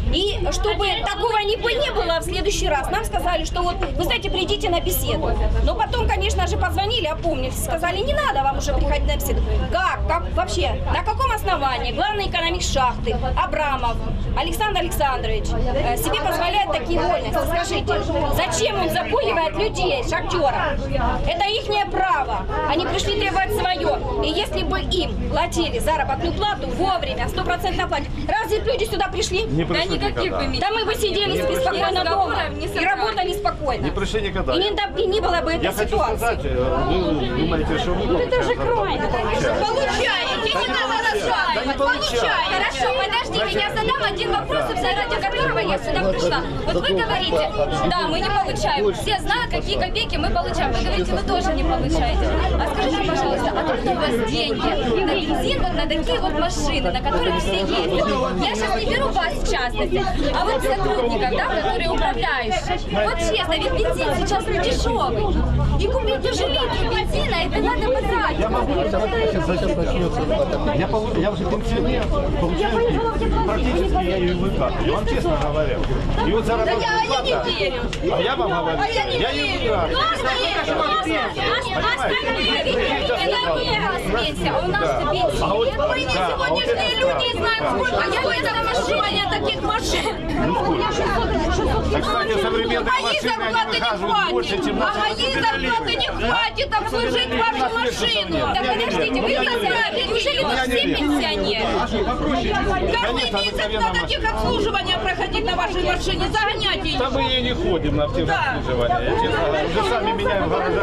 Speaker 13: И чтобы такого не, не было в следующий раз, нам сказали, что вот, вы знаете, придите на беседу. Но потом, конечно же, позвонили, опомнились, сказали, не надо вам уже приходить на беседу. Как? Как вообще? На каком основании главный экономист шахты Абрамов Александр Александрович э, себе позволяет такие вольности? Скажите, зачем он запугивает людей, шахтеров? Это ихнее право. Они пришли требовать свое. И если бы им платили заработную плату вовремя, стопроцентно платят, разве люди сюда пришли?
Speaker 16: Не пришли никогда.
Speaker 13: Да мы бы сидели
Speaker 16: Не
Speaker 13: спокойно
Speaker 16: пришли.
Speaker 13: дома и работали спокойно.
Speaker 16: Не пришли никогда.
Speaker 13: И не, до- и не было бы этой
Speaker 16: Я хочу
Speaker 13: ситуации.
Speaker 16: сказать, вы думаете, что мы
Speaker 13: Это же
Speaker 16: получаем
Speaker 13: край.
Speaker 16: зарплату?
Speaker 14: Получаете, не надо
Speaker 16: Да не
Speaker 14: настаивать.
Speaker 16: получаем.
Speaker 14: Хорошо, подождите, я задам один вопрос, ради которого я сюда пришла. Вот вы говорите, да, мы не получаем. Все знают, какие копейки мы получаем. Вы говорите, вы тоже не получаете. А скажите, пожалуйста, откуда у вас деньги на бензин, вот на такие вот машины, на которых все ездят? Я сейчас не беру вас в частности, а вот сотрудников, да, которые управляющие. Вот честно, ведь бензин сейчас не дешевый. И купить даже литр бензина, это надо потратить.
Speaker 16: Я могу, сейчас, сейчас, сейчас начнется. Я, полу- я уже пенсионер, получаю практически я ее выкатываю, вам честно говорю. И вот заработная
Speaker 14: Да я- я не
Speaker 16: плата,
Speaker 14: верю.
Speaker 16: а я вам говорю,
Speaker 14: А я не
Speaker 16: я ее
Speaker 14: верю.
Speaker 16: выкатываю.
Speaker 14: Пенсия, у нас
Speaker 16: Да.
Speaker 14: пенсия.
Speaker 16: А вот-
Speaker 14: Мы не
Speaker 16: да, а вот
Speaker 14: сегодняшние
Speaker 16: это
Speaker 14: люди
Speaker 16: да.
Speaker 14: знаем, сколько
Speaker 16: Да.
Speaker 14: я ездила на машине, таких машин.
Speaker 16: Так, кстати, современные
Speaker 14: Моей
Speaker 16: машины, они
Speaker 14: зарплаты не
Speaker 16: выхаживают больше,
Speaker 14: хватит.
Speaker 16: чем
Speaker 14: А
Speaker 16: наши
Speaker 14: моей
Speaker 16: контролируют.
Speaker 14: зарплаты не хватит обслужить вашу машину.
Speaker 16: Да
Speaker 14: подождите, вы сказали, неужели вы все пенсионеры? Каждый месяц надо техобслуживание проходить на вашей машине, загонять ее.
Speaker 16: Да мы и не ходим на техобслуживание, я честно говорю, уже сами меняем города.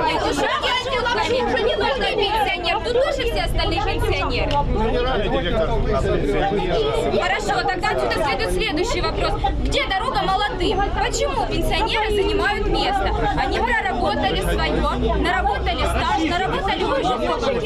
Speaker 14: Уже не нужно пенсионер, тут тоже все остальные пенсионеры.
Speaker 16: Генеральный директор у нас пенсионер.
Speaker 14: Хорошо, тогда отсюда следует следующий вопрос. Где дорога молодым? Почему пенсионеры занимают место? Они проработали свое, наработали стаж, наработали опыт.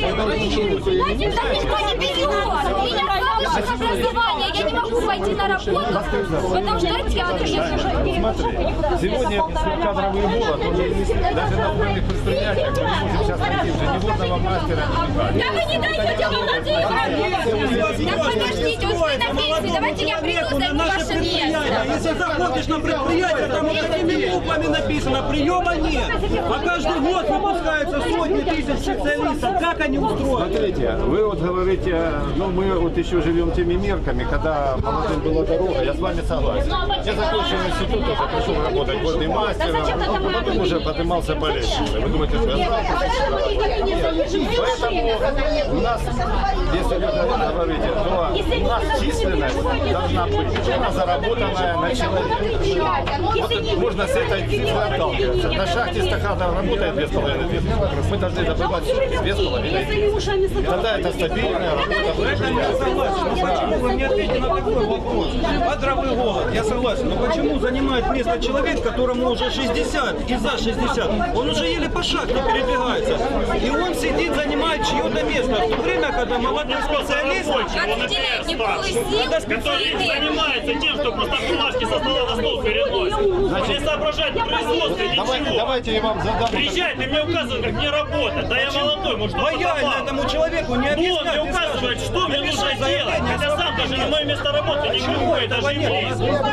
Speaker 14: Да никто не берет. У меня два высших образования. Я не могу пойти на работу, потому что театр я
Speaker 16: Смотри, сегодня кадровый голод, он даже на уровне предприятия, мы не можем сейчас найти уже ни водного мастера, ни
Speaker 14: Да вы не даете молодым работать. Да подождите, вот вы на пенсии, давайте я приду, займу ваше место.
Speaker 17: Если заходишь на предприятие, там вот такими буквами написано, приема нет. А каждый год выпускаются сотни тысяч специалистов. Как они устроены?
Speaker 16: Смотрите, вы вот говорите, ну мы вот еще живем теми мерками, когда молодым была дорога, я с вами согласен. Я закончил институт, уже пришел работать водным мастером, а потом уже поднимался по лестнице. Вы думаете, что я знал, как это делать? Поэтому у нас, если вы говорите, то у нас численность должна быть, она заработанная на человека. Вот можно с этой цифрой отталкиваться. На шахте стакана работает две с половиной тысячи. Мы должны добывать две с половиной тысячи. Тогда это стабильная работа.
Speaker 17: Я согласен, но почему вы не ответите на такой вопрос? Кадровый голод, я согласен, но почему занимает место человек, которому уже шестьдесят и за шестьдесят? Он уже еле по шахте передвигается. И он сидит, занимает чье-то место. В то время, когда молодой специалист...
Speaker 14: двадцатилетний голый сил,
Speaker 18: который занимается тем, что просто бумажки со стола на стол переносит. Не соображает в производстве ничего.
Speaker 16: Давайте я вам задам...
Speaker 18: Приезжает и мне указывает, как мне работать. Да я молодой, может,
Speaker 17: лояльно этому человеку не объяснять.
Speaker 18: Он мне указывает, что мне нужно делать. Хотя сам даже на мое место работы не приходит, даже не близко.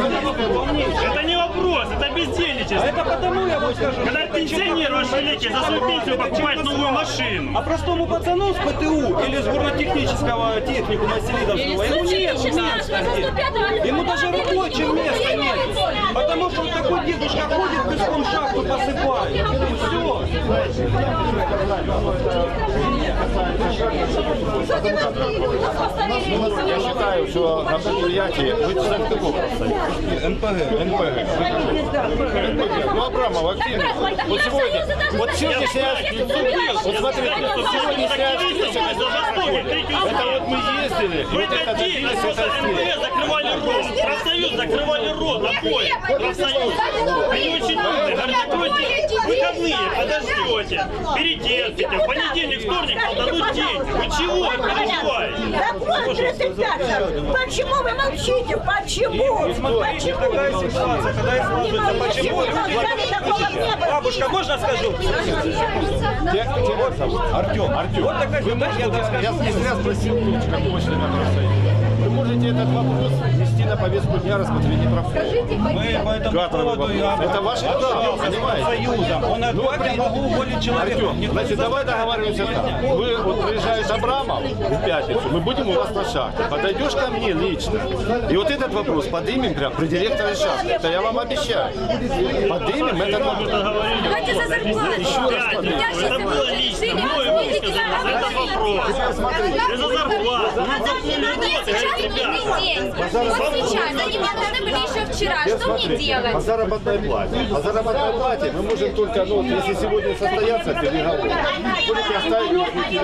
Speaker 18: Это не вопрос, это бездельничество.
Speaker 17: А это потому я вам скажу.
Speaker 18: Когда пенсионер ваш великий за свою пенсию покупает новую машину.
Speaker 17: А простому пацану с ПТУ или с горнотехнического техникума Селидовского, ему нет места. Ему даже рабочего места нет. Потому что вот такой дедушка ходит, песком шахту посыпает. И все.
Speaker 16: Я считаю, что на предприятии вы член какого профсоюза? НПГ. НПГ. Ну, Абрамов активно. Вот сегодня, вот сегодняшняя вот смотрите, сегодняшняя встреча, это вот мы ездили, и вот это добились, это
Speaker 18: НПГ закрывали рот, профсоюз закрывали рот, обои, профсоюз. Они очень умные, говорят, закройте выходные, подождете, перетерпите, в понедельник, вторник вам дадут деньги. Вы чего вы переживаете?
Speaker 6: Почему вы молчите? Почему?
Speaker 17: Смотрите, такая ситуация, когда используется, почему бабушка, можно скажу?
Speaker 16: Артем, Артем,
Speaker 17: вот такая
Speaker 16: вы можете,
Speaker 17: я
Speaker 16: я, я не зря спросил, какого члена профсоюза. Вы можете этот вопрос внести на повестку дня рассмотрения профсоюза.
Speaker 17: Мы по этому поводу,
Speaker 16: это ваше право, понимаете?
Speaker 17: Союзом. Он
Speaker 16: ну,
Speaker 17: как я могу уволить человека?
Speaker 16: Артем, значит, давай договариваемся так. Вы, вот приезжает Абрамов в пятницу, мы будем у вас на шахте. Подойдешь ко мне лично, и вот этот вопрос поднимем прям при директоре шахты. Это я вам обещаю. Поднимем этот вопрос.
Speaker 14: Давайте за зарплату.
Speaker 16: Еще раз поднимем.
Speaker 18: Это было лично. Мой высказал, это вопрос. И за зарплату. Ну, за полминуты, говорит, ребята.
Speaker 14: Вот сейчас, они мне должны были еще вчера. Что мне делать?
Speaker 16: По заработной плате. По заработной плате мы можем только, ну, если сегодня состоятся переговоры, можете оставить их, я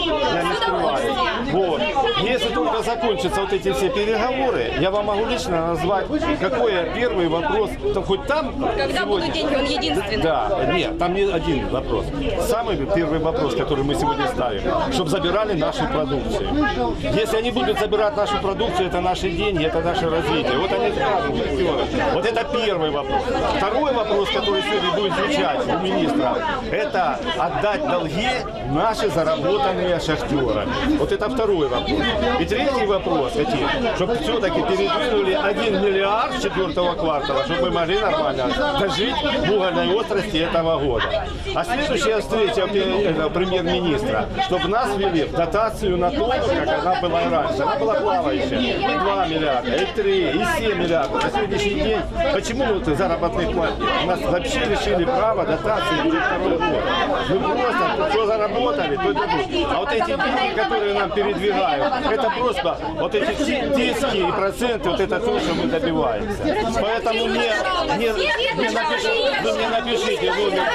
Speaker 16: не скрываю. Вот. Если только закончатся вот эти все переговоры, я вам могу лично назвать, какой первый вопрос, то хоть там...
Speaker 14: Когда
Speaker 16: сегодня,
Speaker 14: будут деньги, он единственный.
Speaker 16: Да, нет, там не один вопрос. Самый первый вопрос, который мы сегодня ставим, чтобы забирали нашу продукцию. Если они будут забирать нашу продукцию, это наши деньги, это наше развитие. Вот они скажут, все. Вот это первый вопрос. Второй вопрос, который сегодня будет звучать у министра, это отдать долги наши заработанные шахтеры. Вот это второй вопрос. И третий вопрос, какие? Чтобы все-таки передвинули один миллиард с четвертого квартала, чтобы мы могли нормально дожить в угольной отрасли этого года. А следующая встреча премьер-министра, чтобы нас ввели в дотацию на то, как она была и раньше. Она была плавающая. И два миллиарда, и три, и семь миллиардов. На сегодняшний день, почему вот заработные платы? У нас вообще лишили права дотации уже второй год. Мы просто что заработали, то дадут. А вот эти деньги, которые нам передвигают, это просто вот эти диски и проценты, вот это то, что мы добиваемся. Поэтому мне, мне, мне напишите, вы мне напишите номер,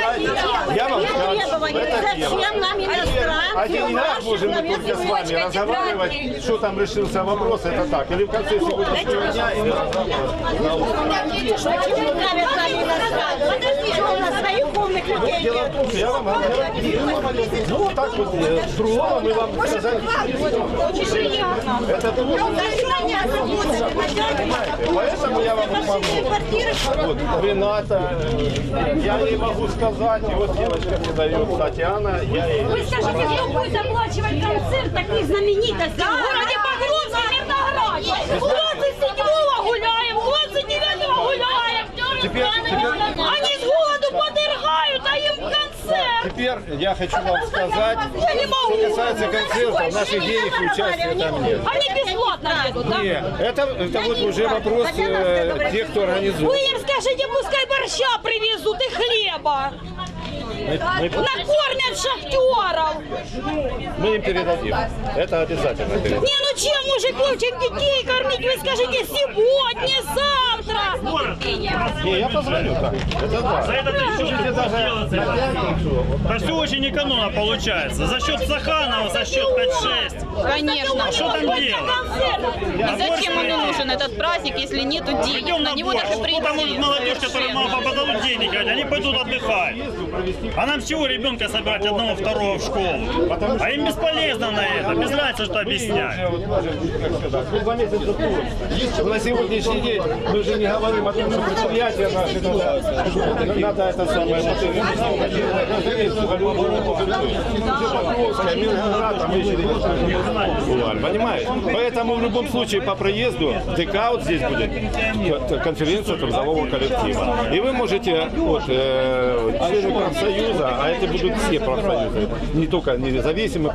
Speaker 16: я вам скажу, это тема. О деньгах можем мы только с вами разговаривать, что там решился вопрос, это так. Или в конце сегодняшнего дня, или дело в том, что я вам говорю, ну вот так вот, с другого мы вам сказали. Это тоже. Поэтому я вам помогу. Вот, Рената, я ей могу сказать, и вот девочка мне дает, Татьяна, я ей...
Speaker 6: Вы скажите, кто будет оплачивать концерт таких знаменитостей? В городе Покровске, Мирнограде. двадцать седьмого гуляем, двадцать девятого гуляем.
Speaker 16: Теперь, теперь...
Speaker 6: Они с голоду подыргают, а им концерт.
Speaker 16: Теперь я хочу вам сказать,
Speaker 6: Я не могу.
Speaker 16: что касается концертов, наших денег и участия там нет.
Speaker 6: Они бесплатно едут, да?
Speaker 16: Нет, это, это вот уже вопрос э, тех, кто организует.
Speaker 6: Вы им скажите, пускай борща привезут и хлеба.
Speaker 16: Мы, мы,
Speaker 6: Накормят шахтеров.
Speaker 16: мы им передадим. Это обязательно передадим.
Speaker 6: Не, ну чем мужиков, чем детей кормить? Вы скажите сегодня, завтра.
Speaker 16: Не, я позвоню так. Это да.
Speaker 18: За это ты что делать? Да все очень экономно получается. За счет Саханова, за счет пять-шесть.
Speaker 19: Конечно.
Speaker 18: А что там делать?
Speaker 19: И зачем ему нужен этот праздник, если нету денег?
Speaker 18: Идем
Speaker 19: На
Speaker 18: на
Speaker 19: него
Speaker 18: борщ.
Speaker 19: даже
Speaker 18: Что там может
Speaker 19: претензий.
Speaker 18: молодежь, которая мало подадут денег, они пойдут отдыхать. А нам с чего ребенка собирать одного, второго в школу? А им бесполезно на это, без разницы, что объяснять.
Speaker 16: На сегодняшний день мы уже не говорим о том, что предприятия наши надо, надо это самое. Понимаешь? Поэтому в любом случае по проезду ТК вот здесь будет конференция трудового коллектива. И вы можете вот, э, члены профсоюза, а это будут все профсоюзы, не только независимые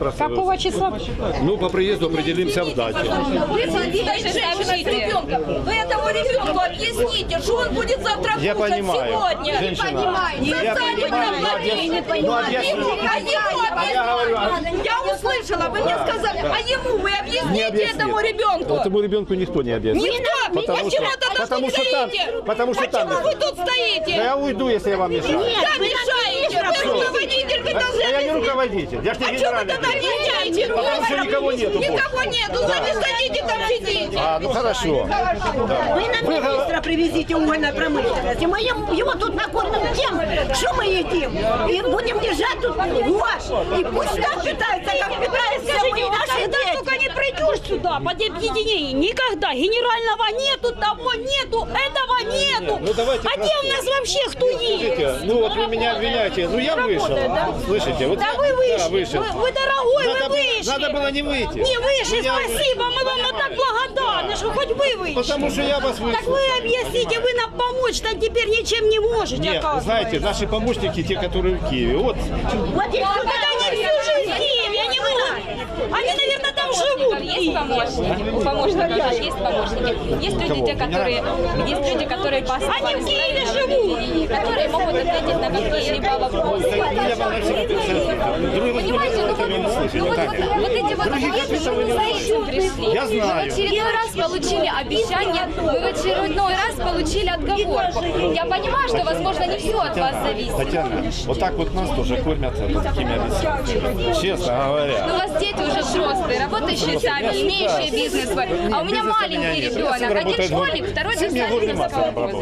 Speaker 16: просто...
Speaker 4: Какого числа?
Speaker 16: Ну, по приезду определимся в дате.
Speaker 6: Вы сидите, женщина с ребенком. Вы этому ребенку объясните, что он будет завтра
Speaker 16: Я
Speaker 6: кушать
Speaker 16: понимаю,
Speaker 6: сегодня.
Speaker 16: женщина.
Speaker 6: Я понимаю,
Speaker 16: ну, объясните.
Speaker 6: А ему Я услышала, вы мне сказали, а ему вы объясните этому ребенку.
Speaker 16: Этому ребенку никто не объяснит.
Speaker 6: Никто?
Speaker 16: Потому
Speaker 6: Почему
Speaker 16: что,
Speaker 6: тогда
Speaker 16: потому
Speaker 6: тут
Speaker 16: что там,
Speaker 6: стоите?
Speaker 16: потому что там.
Speaker 6: Почему вы тут стоите?
Speaker 16: Да я уйду, если я вам мешаю.
Speaker 6: Да, мешаете. Вы руководитель, вы должны
Speaker 16: Да я не руководитель, я же не
Speaker 6: А что вы
Speaker 16: генеральный.
Speaker 6: тогда меняете?
Speaker 16: Потому что никого нету.
Speaker 6: Никого нету, сами садите там сидите.
Speaker 16: А, ну хорошо.
Speaker 11: Вы нам министра привезите угольной промышленности. Мы ем- его тут накормим тем, что мы едим. И будем держать тут гуашь. И пусть так питаются, как питаются мы и наши
Speaker 6: Когда
Speaker 11: дети.
Speaker 6: только не придешь сюда, под объединение, никогда генерального нету, того нету, этого нету.
Speaker 16: Ну, давайте
Speaker 6: а где у нас вообще кто
Speaker 16: Слушайте,
Speaker 6: есть?
Speaker 16: ну вот вы меня обвиняете, ну я вышел.
Speaker 6: да?
Speaker 16: Слышите, вот
Speaker 6: Да
Speaker 16: я-
Speaker 6: вы вышли,
Speaker 16: да, вышел.
Speaker 6: Вы, вы дорогой,
Speaker 16: Надо
Speaker 6: вы
Speaker 16: было-
Speaker 6: вышли.
Speaker 16: надо было не выйти.
Speaker 6: Не вышли,
Speaker 16: Меня-
Speaker 6: спасибо, мы вам так благодарны, что хоть вы вышли.
Speaker 16: Потому что я вас
Speaker 6: Так вы
Speaker 16: выслушал,
Speaker 6: объясните, вы нам помочь-то теперь ничем не можете,
Speaker 16: Нет,
Speaker 6: оказывается.
Speaker 16: знаете, наши помощники, те, которые в Киеве, вот.
Speaker 6: Вот их туда они всю жизнь в Киеве, они могут. Они, наверное, там живут.
Speaker 14: Есть помощники, у помощников есть помощники. Есть люди, те, которые, есть люди, которые по
Speaker 6: Они в Киеве живут.
Speaker 14: которые могут ответить на какие-либо вопросы.
Speaker 16: Я вам на все вопросы.
Speaker 14: Понимаете, ну вот, ну вот, вот, вот эти вот ответы, мы за этим пришли.
Speaker 16: Я знаю.
Speaker 14: Мы в очередной раз получили обещание, мы в очередной раз получили отговорку. Я понимаю, что, возможно, не все от вас зависит.
Speaker 16: Татьяна, вот так вот нас тоже кормят вот такими обещаниями. Честно говоря.
Speaker 14: Но у вас дети уже взрослые, работающие сами, имеющие бизнес свой. А у меня маленький ребенок. Один школьник, второй доставит на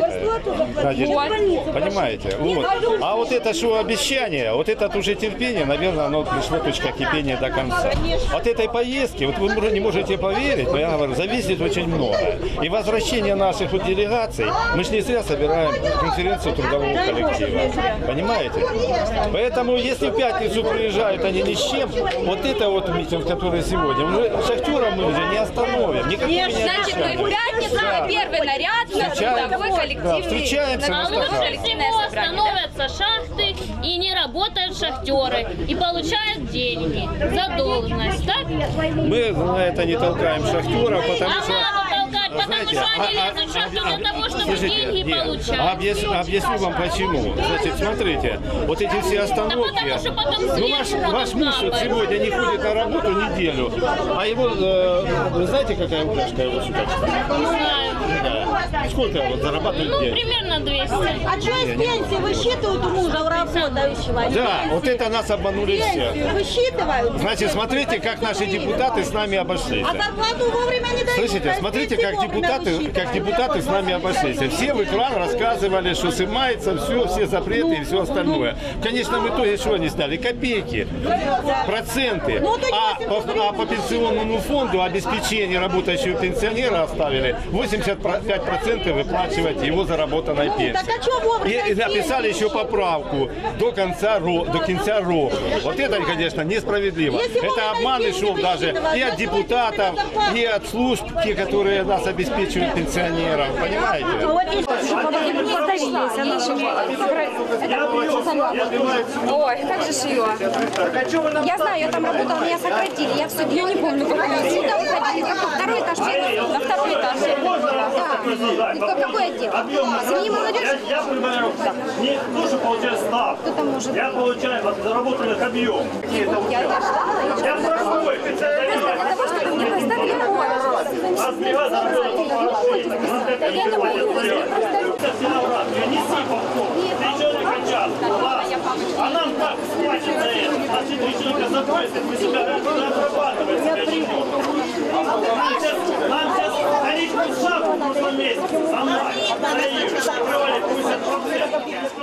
Speaker 16: Вот. Понимаете? Вот. А вот это что обещание, вот это уже терпение, наверное, оно пришло точка кипения до конца. От этой поездки, вот вы не можете поверить, но я говорю, зависит очень много. И возвращение наших вот делегаций, мы же не зря собираем конференцию трудового коллектива. Понимаете? Поэтому, если в пятницу приезжают они ни с чем, вот это вот митинг, который сегодня, уже шахтера мы уже не остановим. Никакими не
Speaker 14: Значит, мы в пятницу
Speaker 16: Да.
Speaker 14: первый наряд на
Speaker 16: Встречаем-
Speaker 14: трудовой
Speaker 16: да,
Speaker 14: коллективный.
Speaker 16: встречаемся
Speaker 14: на
Speaker 16: на
Speaker 14: трудовое
Speaker 16: стакане.
Speaker 14: коллективное
Speaker 20: Почему
Speaker 14: собрание.
Speaker 20: становятся шахты и не работают шахтеры и получают деньги за должность, так?
Speaker 16: Мы на это не толкаем шахтеров, потому
Speaker 20: А
Speaker 16: что...
Speaker 20: надо толкать, потому
Speaker 16: Знаете,
Speaker 20: что они
Speaker 16: а- а-
Speaker 20: лезут в шахту
Speaker 16: а-
Speaker 20: для того, чтобы
Speaker 16: Слушайте,
Speaker 20: деньги
Speaker 16: нет,
Speaker 20: получать.
Speaker 16: объяс- объясню вам почему. Значит, смотрите, вот эти все остановки.
Speaker 20: потому что потом
Speaker 16: Ну, ваш,
Speaker 20: сверху
Speaker 16: ваш муж вот
Speaker 20: капает.
Speaker 16: сегодня не ходит на работу неделю, а его, э, вы знаете, какая упряжка его сюда встала?
Speaker 20: Не знаю.
Speaker 16: Да. Сколько вот зарабатывает
Speaker 20: Ну,
Speaker 16: в день?
Speaker 20: примерно двести.
Speaker 11: А что из пенсии высчитывают у мужа, у работающего?
Speaker 16: Да, вот это нас обманули все.
Speaker 11: Пенсию высчитывают.
Speaker 16: Значит, смотрите, как наши депутаты с нами обошлись.
Speaker 11: А зарплату вовремя не дают.
Speaker 16: Слышите, смотрите, как депутаты, как депутаты с нами обошлись. Все в экран рассказывали, что снимается все, все запреты и все остальное. В конечном итоге что они сняли? Копейки, проценты. А по, а по пенсионному фонду обеспечение работающего пенсионера оставили восемьдесят пять процентов выплачивать его заработанной пенсии.
Speaker 11: Так а чё вовремя
Speaker 16: И, и написали еще поправку до конца, ро- до конца рока. Вот это, конечно, несправедливо. Это обман и шел даже и от депутатов, и от служб, те, которые нас обеспечивают пенсионеров. Понимаете?
Speaker 21: Ой, как же ж ее? Я знаю, я там работала, меня сократили. Я все, я не помню, как меня сюда уходили. Какой второй этаж, на второй этаж. Да. И кто- какой отдел? Семьи молодежи?
Speaker 18: Я понимаю, не то, что получаю ставку, я получаю от заработанных объемов.
Speaker 21: Я дошла.
Speaker 18: Я простой, специалист.
Speaker 21: Для того, чтобы мне поставили ноль.
Speaker 18: А с бригады работает по
Speaker 21: Да я не боюсь.
Speaker 18: Это все наврат. Неси повтор. Ты что не хотят? А нам как платят за это? Наши три человека запросят, мы себя не отрабатываем. Нам сейчас, нам сейчас наличку шапку в прошлом месяце. Сама. Открывали пятьдесят процентов.